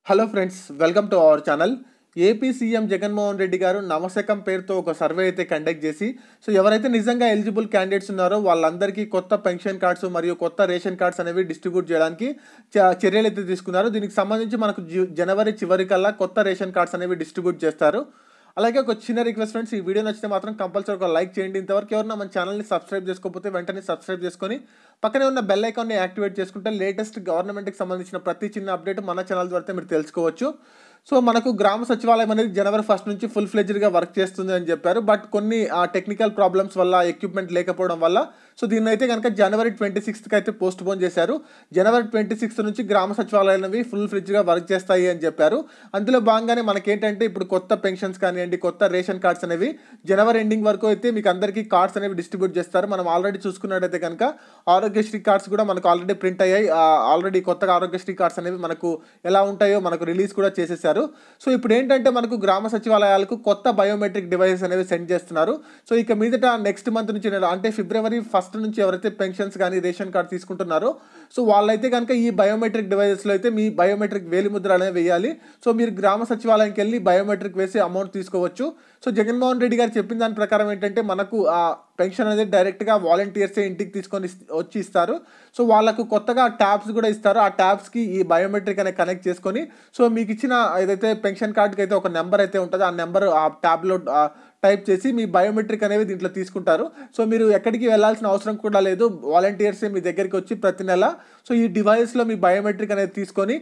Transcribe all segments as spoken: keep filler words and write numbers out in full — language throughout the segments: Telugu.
Hello friends, welcome to our channel. AP CM Jaganmohan Reddy గారు నవశకం పేరుతో ఒక సర్వే అయితే కండక్ట్ చేసి, సో ఎవరైతే నిజంగా ఎలిజిబుల్ క్యాండిడేట్స్ ఉన్నారో వాళ్ళందరికీ కొత్త పెన్షన్ కార్డ్స్ మరియు కొత్త రేషన్ కార్డ్స్ అనేవి డిస్ట్రిబ్యూట్ చేయడానికి చ- చర్యలు అయితే తీసుకున్నారు. దీనికి సంబంధించి మనకు జు- జనవరి చివరి కల్లా కొత్త రేషన్ కార్డ్స్ అనేవి డిస్ట్రిబ్యూట్ చేస్తారు. అలాగే ఒక చిన్న రిక్వెస్ట్ ఫ్రెండ్స్, ఈ వీడియో నచ్చితే మాత్రం కంపల్సరీ ఒక లైక్ చేయండి. ఇంతవరకు ఎవరైనా మన ఛానల్ని సబ్స్క్రైబ్ చేసుకోకపోతే వెంటనే సబ్స్క్రైబ్ చేసుకొని పక్కనే ఉన్న బెల్ ఐకాన్ని యాక్టివేట్ చేసుకుంటే లేటెస్ట్ గవర్నమెంట్కి సంబంధించిన ప్రతి చిన్న అప్డేట్ మన ఛానల్ ద్వారా మీరు తెలుసుకోవచ్చు. సో మనకు గ్రామ సచివాలయం అనేది జనవరి ఫస్ట్ నుంచి ఫుల్ ఫ్లెజ్డ్గా వర్క్ చేస్తుంది అని చెప్పారు. బట్ కొన్ని టెక్నికల్ ప్రాబ్లమ్స్ వల్ల, ఎక్విప్మెంట్ లేకపోవడం వల్ల సో దీన్ని అయితే కనుక జనవరి ట్వంటీ సిక్స్త్కి అయితే పోస్ట్ పోన్ చేశారు. జనవరి ట్వంటీ సిక్స్త్ నుంచి గ్రామ సచివాలయాలు అనేవి ఫుల్ ఫ్లెజ్డ్గా వర్క్ చేస్తాయి అని చెప్పారు. అందులో భాగంగానే మనకేంటంటే ఇప్పుడు కొత్త పెన్షన్స్ కానివ్వండి, కొత్త రేషన్ కార్డ్స్ అనేవి జనవరి ఎండింగ్ వరకు అయితే మీకు అందరికీ కార్డ్స్ అనేవి డిస్ట్రిబ్యూట్ చేస్తారు. మనం ఆల్రెడీ చూసుకున్నట్టయితే కనుక ఆరోగ్యశ్రీ కార్డ్స్ కూడా మనకు ఆల్రెడీ ప్రింట్ అయ్యాయి. ఆల్రెడీ కొత్తగా ఆరోగ్యశ్రీ కార్డ్స్ అనేవి మనకు ఎలా ఉంటాయో మనకు రిలీజ్ కూడా చేసేసారు. సో ఇప్పుడు ఏంటంటే మనకు గ్రామ సచివాలయాలకు కొత్త బయోమెట్రిక్ డివైసెస్ అనేవి సెండ్ చేస్తున్నారు. సో ఇక మీదట నెక్స్ట్ మంత్ నుంచి అంటే ఫిబ్రవరి ఫస్ట్ నుంచి ఎవరైతే పెన్షన్స్ కానీ రేషన్ కార్డ్ తీసుకుంటున్నారో సో వాళ్ళైతే కనుక ఈ బయోమెట్రిక్ డివైసెస్లో అయితే మీ బయోమెట్రిక్ వేలిముద్ర అనేది వేయాలి. సో మీరు గ్రామ సచివాలయంకి వెళ్ళి బయోమెట్రిక్ వేసి అమౌంట్ తీసుకోవచ్చు. సో జగన్మోహన్ రెడ్డి గారు చెప్పిన దాని ప్రకారం ఏంటంటే మనకు ఆ పెన్షన్ అనేది డైరెక్ట్గా వాలంటీర్సే ఇంటికి తీసుకొని వచ్చి ఇస్తారు. సో వాళ్ళకు కొత్తగా ట్యాబ్స్ కూడా ఇస్తారు. ఆ ట్యాబ్స్కి ఈ బయోమెట్రిక్ అనేది కనెక్ట్ చేసుకొని సో మీకు ఇచ్చిన ఏదైతే పెన్షన్ కార్డుకి అయితే ఒక నెంబర్ అయితే ఉంటుందో ఆ నెంబర్ ఆ ట్యాబ్లో టైప్ చేసి మీ బయోమెట్రిక్ అనేవి దీంట్లో తీసుకుంటారు. సో మీరు ఎక్కడికి వెళ్ళాల్సిన అవసరం కూడా లేదు. వాలంటీర్సే మీ దగ్గరికి వచ్చి ప్రతి నెల సో ఈ డివైస్లో మీ బయోమెట్రిక్ అనేది తీసుకొని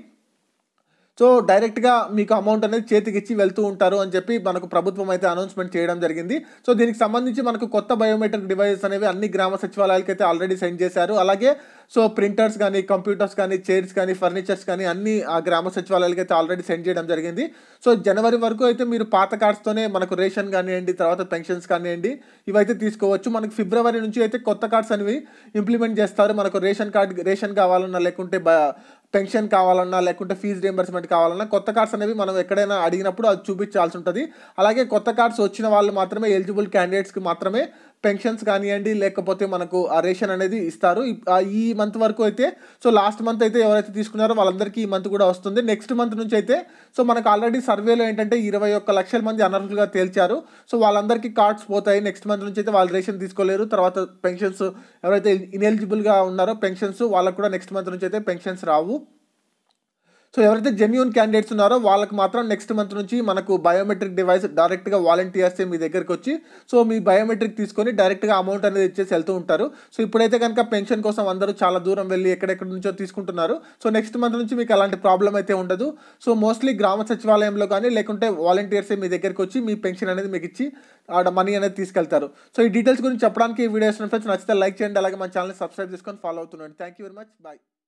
సో డైరెక్ట్గా మీకు అమౌంట్ అనేది చేతికి ఇచ్చి వెళ్తూ ఉంటారు అని చెప్పి మనకు ప్రభుత్వం అయితే అనౌన్స్మెంట్ చేయడం జరిగింది. సో దీనికి సంబంధించి మనకు కొత్త బయోమెట్రిక్ డివైసెస్ అనేవి అన్ని గ్రామ సచివాలయాలకి అయితే ఆల్రెడీ సెండ్ చేశారు. అలాగే సో ప్రింటర్స్ కానీ, కంప్యూటర్స్ కానీ, చైర్స్ కానీ, ఫర్నిచర్స్ కానీ అన్ని ఆ గ్రామ సచివాలయాలకి అయితే ఆల్రెడీ సెండ్ చేయడం జరిగింది. సో జనవరి వరకు అయితే మీరు పాత కార్డ్స్తోనే మనకు రేషన్ కానివ్వండి, తర్వాత పెన్షన్స్ కానివ్వండి ఇవైతే తీసుకోవచ్చు. మనకు ఫిబ్రవరి నుంచి అయితే కొత్త కార్డ్స్ అనేవి ఇంప్లిమెంట్ చేస్తారు. మనకు రేషన్ కార్డ్ రేషన్ కావాలన్నా, లేకుంటే పెన్షన్ కావాలన్నా, లేకుంటే ఫీజు రియంబర్స్మెంట్ కావాలన్నా కొత్త కార్డ్స్ అనేవి మనం ఎక్కడైనా అడిగినప్పుడు అది చూపించాల్సి ఉంటుంది. అలాగే కొత్త కార్డ్స్ వచ్చిన వాళ్ళు మాత్రమే, ఎలిజిబుల్ క్యాండిడేట్స్కి మాత్రమే పెన్షన్స్ కానివ్వండి లేకపోతే మనకు ఆ రేషన్ అనేది ఇస్తారు. ఈ మంత్ వరకు అయితే సో లాస్ట్ మంత్ అయితే ఎవరైతే తీసుకున్నారో వాళ్ళందరికీ ఈ మంత్ కూడా వస్తుంది. నెక్స్ట్ మంత్ నుంచి అయితే సో మనకు ఆల్రెడీ సర్వేలో ఏంటంటే ఇరవై ఒక్క లక్షల మంది అనర్హులుగా తేల్చారు. సో వాళ్ళందరికీ కార్డ్స్ పోతాయి. నెక్స్ట్ మంత్ నుంచి అయితే వాళ్ళు రేషన్ తీసుకోలేరు. తర్వాత పెన్షన్స్ ఎవరైతే ఇన్ఎలిజిబుల్గా ఉన్నారో పెన్షన్స్ వాళ్ళకు కూడా నెక్స్ట్ మంత్ నుంచి అయితే పెన్షన్స్ రావు. సో ఎవరైతే జెన్యూన్ క్యాండిడేట్స్ ఉన్నారో వాళ్ళకి మాత్రం నెక్స్ట్ మంత్ నుంచి మనకు బయోమెట్రిక్ డివైస్ డైరెక్ట్గా వాలంటీర్సే మీ దగ్గరికి వచ్చి సో మీ బయోమెట్రిక్ తీసుకొని డైరెక్ట్గా అమౌంట్ అనేది ఇచ్చేసి వెళ్తూ ఉంటారు. సో ఇప్పుడైతే కనుక పెన్షన్ కోసం అందరూ చాలా దూరం వెళ్ళి ఎక్కడెక్కడి నుంచో తీసుకుంటున్నారు. సో నెక్స్ట్ మంత్ నుంచి మీకు అలాంటి ప్రాబ్లం అయితే ఉండదు. సో మోస్ట్లీ గ్రామ సచివాలయంలో కానీ లేకుంటే వాలంటీర్సే మీ దగ్గరికి వచ్చి మీ పెన్షన్ అనేది మీకు ఇచ్చి ఆడ మనీ అనేది తీసుకెళ్తారు. సో ఈ డీటెయిల్స్ గురించి చెప్పడానికి ఈ వీడియోస్ ఫ్రెండ్స్ నచ్చితే లైక్ చేయండి. అలాగే మన ఛానల్ని సబ్స్క్రైబ్ చేసుకొని ఫాలో అవుతున్నాండి. Thank you very much. Bye.